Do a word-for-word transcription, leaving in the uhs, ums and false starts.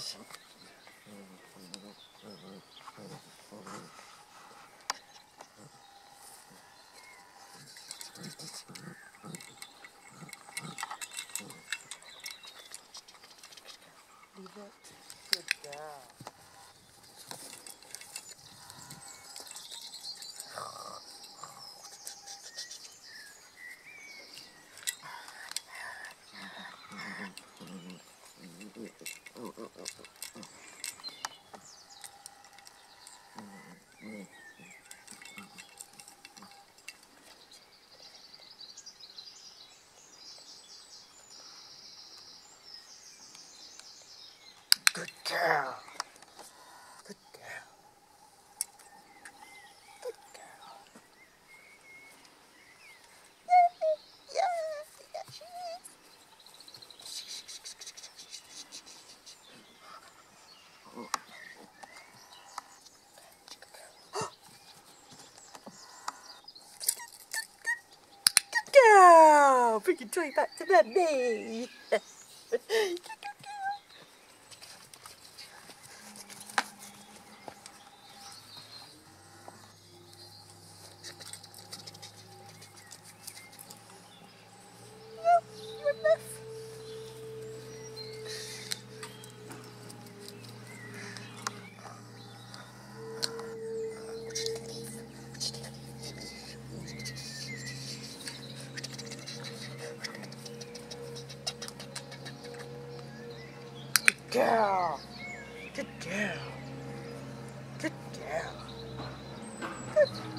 Leave it. Good girl. Good girl. Good girl. Good girl. Yeah, yeah, yeah, she is. Good girl. Bring your toy back to Maddie. Girl. Good girl. Good girl. Good.